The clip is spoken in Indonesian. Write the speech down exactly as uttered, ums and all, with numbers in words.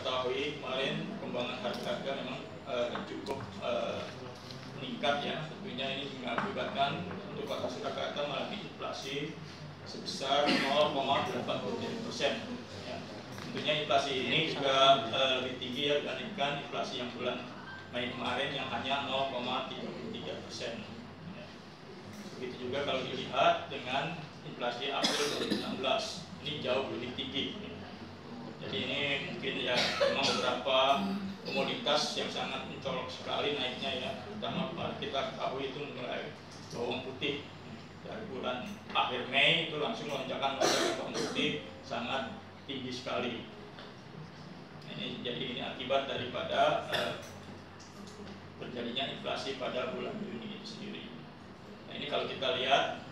ketahui kemarin perkembangan harga-harga memang uh, cukup uh, meningkat ya. Tentunya ini mengakibatkan untuk kota Surakarta mengalami inflasi sebesar nol koma delapan puluh tujuh persen. Ya. Tentunya inflasi ini juga uh, lebih tinggi ya dibandingkan inflasi yang bulan Mei kemarin yang hanya nol koma tiga puluh tiga persen. Ya. Begitu juga kalau dilihat dengan inflasi April dua ribu enam belas, ini jauh lebih tinggi. Jadi ini mungkin ya memang beberapa komoditas yang sangat mencolok sekali naiknya ya, terutama kita ketahui itu mulai bawang putih dari bulan akhir Mei itu langsung lonjakan lonjakan bawang putih sangat tinggi sekali. Ini jadi ini akibat daripada eh, terjadinya inflasi pada bulan Juni itu sendiri. Nah, ini kalau kita lihat